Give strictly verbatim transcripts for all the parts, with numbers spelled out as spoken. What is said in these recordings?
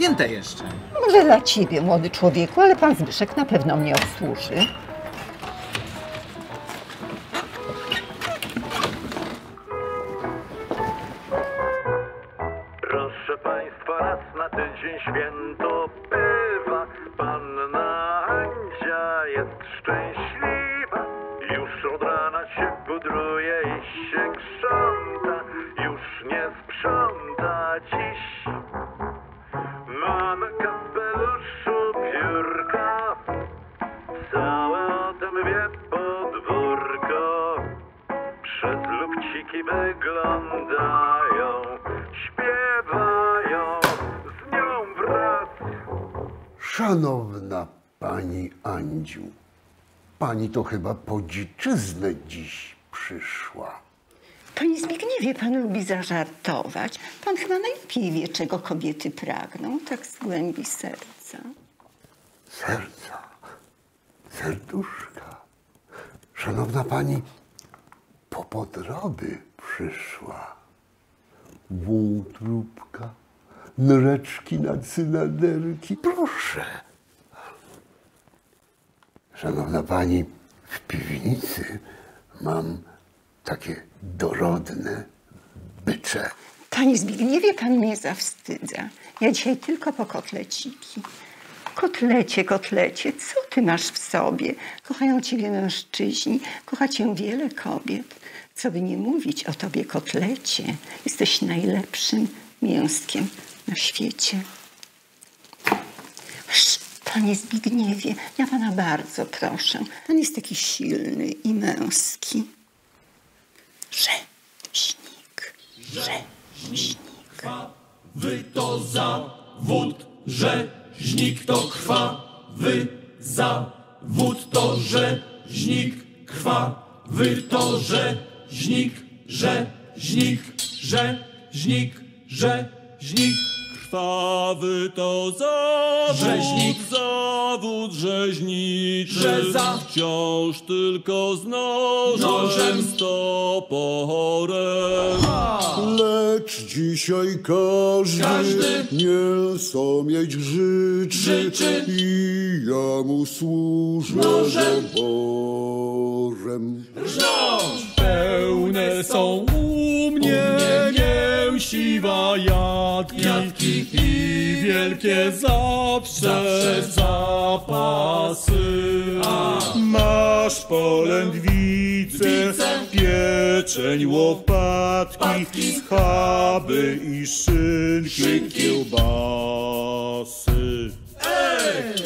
zamknięte jeszcze. Może dla ciebie, młody człowieku, ale pan Zbyszek na pewno mnie obsłuży. Proszę państwa, raz na tydzień święto bywa. Panna Andzia jest szczęśliwa. Już od rana się pudruje i się krząta. Już nie sprząta dziś. Ma na kapeluszu piórka. Całe o tym wie podwórko. Przez lubciki wyglądają, śpiewają z nią wraz. Szanowna pani Andziu, pani to chyba po dziczyznę dziś przyszła. Panie Zbigniewie, pan lubi zażartować. Pan chyba najlepiej wie, czego kobiety pragną, tak z głębi serca. Serca, serduszka. Szanowna pani, po podroby przyszła. Wątróbka, nreczki na cynaderki. Proszę. Szanowna pani, w piwnicy mam takie dorodne bycze. Panie Zbigniewie, pan mnie zawstydza. Ja dzisiaj tylko po kotleciki. Kotlecie, kotlecie, co ty masz w sobie? Kochają ciebie mężczyźni, kocha cię wiele kobiet. Co by nie mówić o tobie, kotlecie, jesteś najlepszym mięskiem na świecie. Sz, panie Zbigniewie, ja pana bardzo proszę. Pan jest taki silny i męski. Rzeźnik, rzeźnik. Wy to zawód, rzeźnik to krwawy zawód, to rzeźnik krwawy, to rzeźnik, rzeźnik, rzeźnik, rzeźnik. Krwawy to zawód, rzeźnik, zawód rzeźniczy, że za wciąż tylko z nożem, nożem z toporem. Ha! Lecz dzisiaj każdy, każdy mięso mieć życzy, życzy i ja mu służę nożem, toporem. Rżnąć! Pełne są u mnie mięsiwa jadki, jadki i wielkie zawsze, zawsze zapasy. A. Masz polędwice, pieczeń, łopatki, patki, schaby i szynki, szynki, kiełbasy. Ej!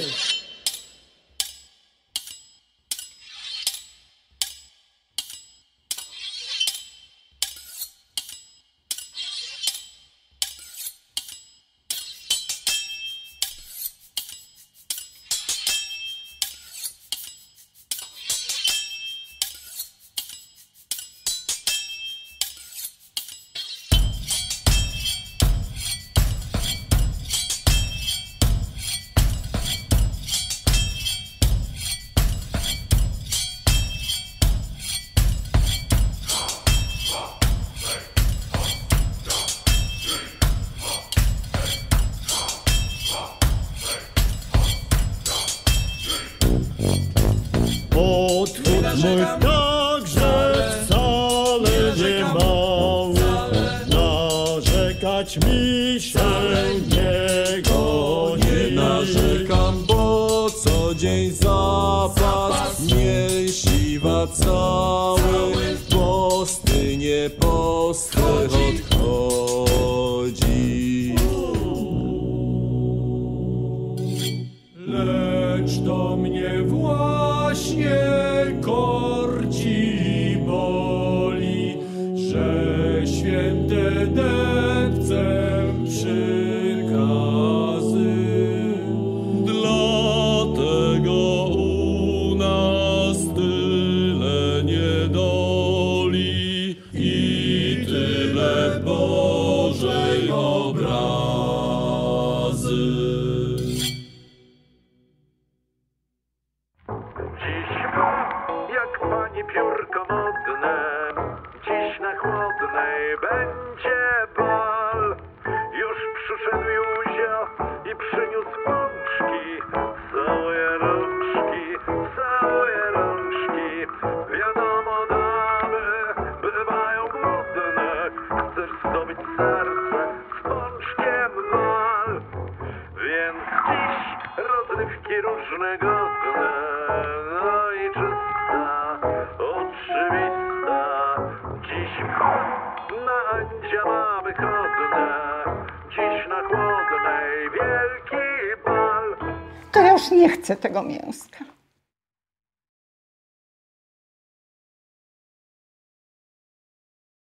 Potwór mój także wcale nie mały, narzekać mi się nie goni. Nie narzekam, bo co dzień zapas mięsiwa cały, posty nie posty odchodzi. Lecz to mnie właśnie korci i boli, że święte depcę przykazy. Dlatego u nas tyle nie ważne, godne, no i czysta, oczywista. Dziś na Andzia ma wychodne, dziś na chłodnej wielki bal. To ja już nie chcę tego mięska.